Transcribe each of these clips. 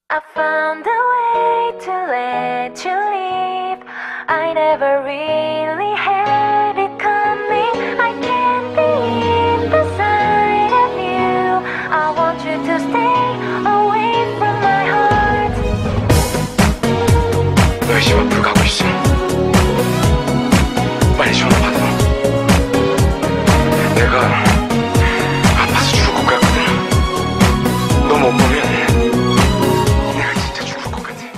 I found a way to let you leave. I never really had it coming. I can't be beside of you. I want you to stay away from my heart. 너희 집 앞으로 가고 있어. 빨리 전화 받아. 내가 아파서 죽을 것 같거든. 너 못 보면 내가 진짜 죽을 것 같아.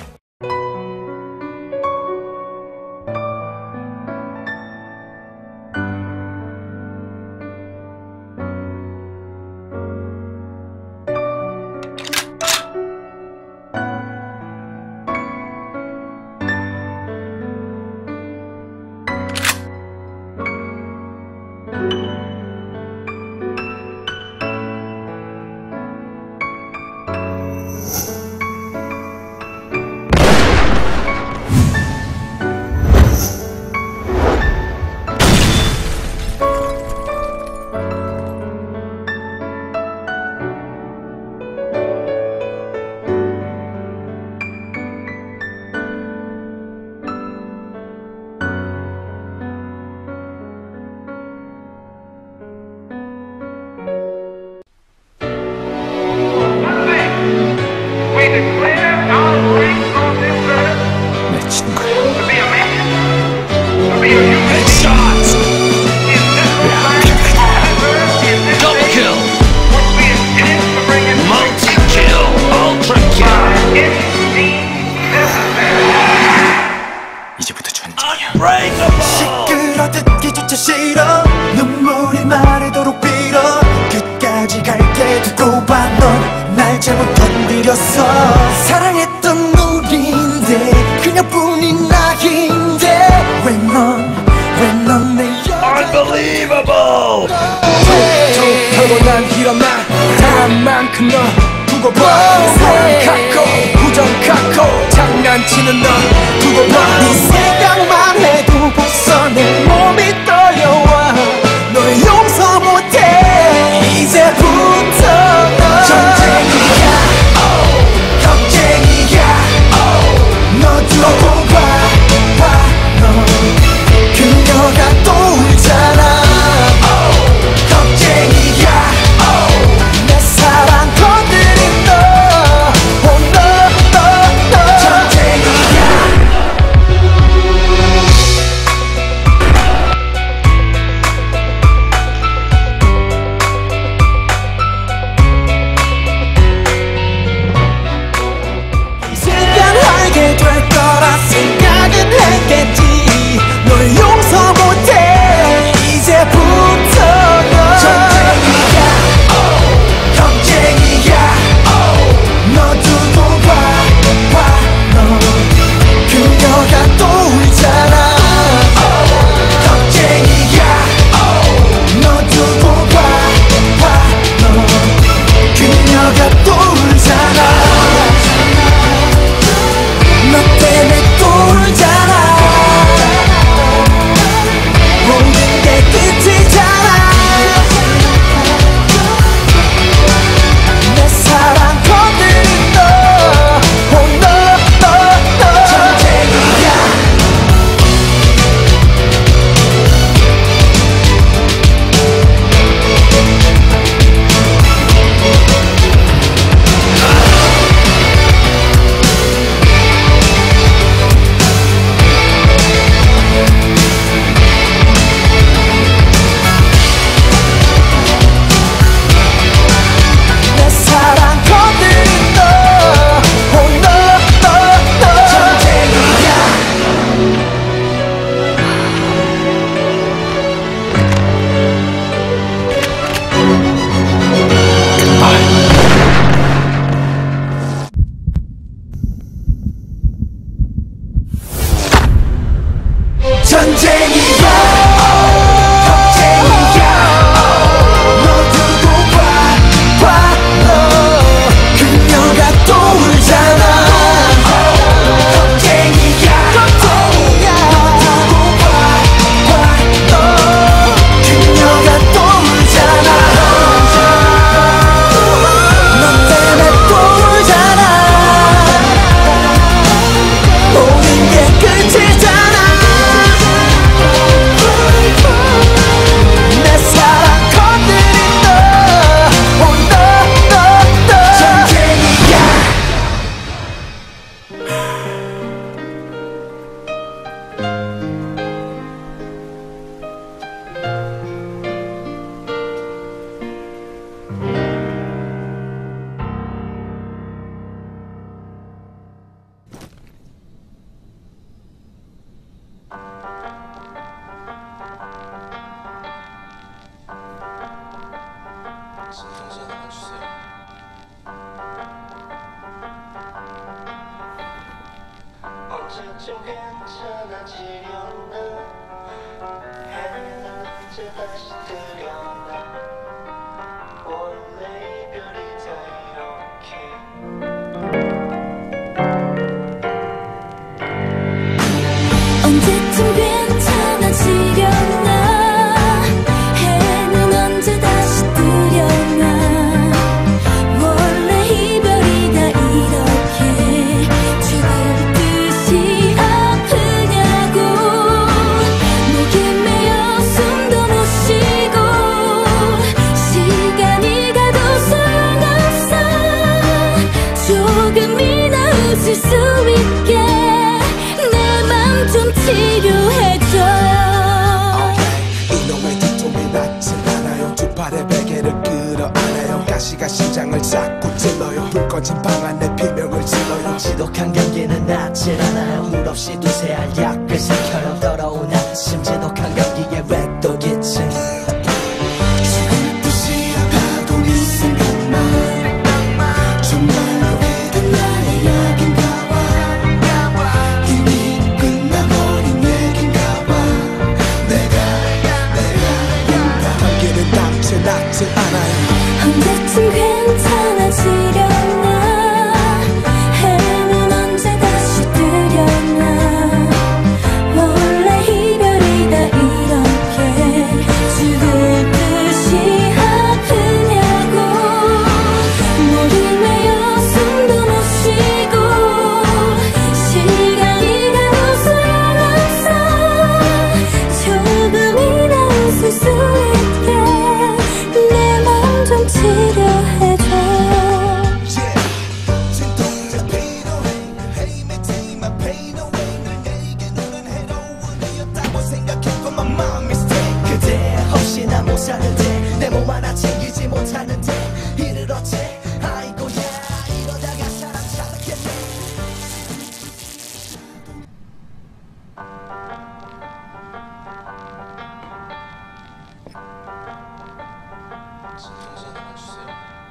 내 친구야. 이제부터 전쟁이야. 시끄러듣기조차 싫어. 눈물이 마르도록 빌어. 끝까지 갈게 두고 봐. 넌 날 잘못 건드렸어. 사랑했던 우리인데 그녀뿐인 나인데 왜 넌 내 여자. Unbelievable! 툭툭하고 난 일어나. 단 만큼 너 두고 봐. 사랑 갖고 부정 갖고 장난치는 너 두고 봐. 네 생각만 해도 벌써 내 몸이 떨려와. 널 용서 못해. 이제부터 너 전쟁이야. 경쟁이야. 너 두고 봐. 너 그녀가 또 울잖아. 경쟁이야. 내 사랑 건드린 너. 너 전쟁이야. 생각하게 될 거라 생각은 했겠지. 널 용서 못해. 이제부터 너 전쟁이야. 경쟁이야. 너 두고 봐. 너 그녀가 또 울잖아. 경쟁이야. 너 두고 봐. 너 그녀가 또 울잖아. 너 때문에 또 울잖아. 언제쯤 괜찮아지려나 해는 언제 다시 뜨려나 원래 이별이 다 이렇게 언제쯤 괜찮아지려나 해는 언제 다시 뜨려나 원래 이별이 다 이렇게 죽을 듯이 아프냐고 목에 매여 숨도 못 쉬고 시간이 가도 소용없어 조금이나 웃을 수 있게 좀 치료해줘요. 이놈의 뒤통이 닿진 않아요. 두 팔에 베개를 끌어안아요. 가시가 심장을 자꾸 찔러요. 불 꺼진 방 안에 비명을 질러요. 지독한 감기는 낫질 않아요. 물 없이 두세 알 약을 시켜요. 더러운 아침 지독한 감기에 왜 또 기침 죽을 듯이 아파도 네 생각만 정말로 이런 나의 약인가 봐. 이미 끝나버린 얘긴가 봐. 내가 감기는 낫질 않아요. 언제쯤 괜찮아지려나 해는 언제 다시 뜨려나 원래 이별이 다 이렇게 죽을 듯이 아프냐고 목이 메여 숨도 못 쉬고 시간이 가도 소용없어 조금이나 웃을 수 있게 내 맘 좀 치료해줘. 진통제 필요해. Hey me take my pain away. 늘 내게 너는 해로운이었다고 생각했고 my mom mistake. 그대 없이 나 못 사는데 내 몸 하나 챙기지 못하는데 이를 어째 아이고야 이러다가 사람 잡겠네. 진통제 하나 주세요.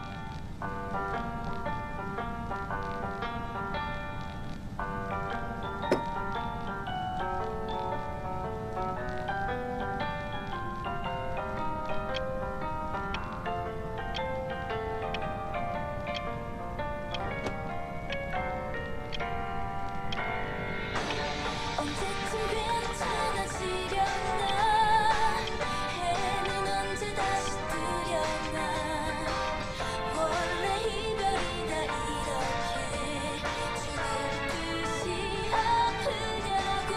언제쯤 괜찮아지려나 해는 언제 다시 뜨려나 원래 이별이 다 이렇게 죽을 듯이 아프냐고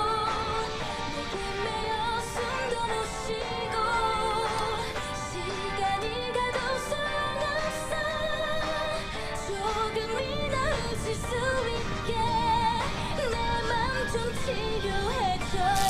목에 매여 숨도 못 쉬고 시간이 가도 소용없어 조금이나 웃을 수 있게 내 맘 좀 치료해줘.